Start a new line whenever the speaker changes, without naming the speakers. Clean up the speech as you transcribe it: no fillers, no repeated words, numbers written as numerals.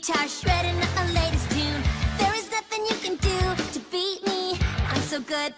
guitar shredding a latest tune. There is nothing you can do to beat me. I'm so good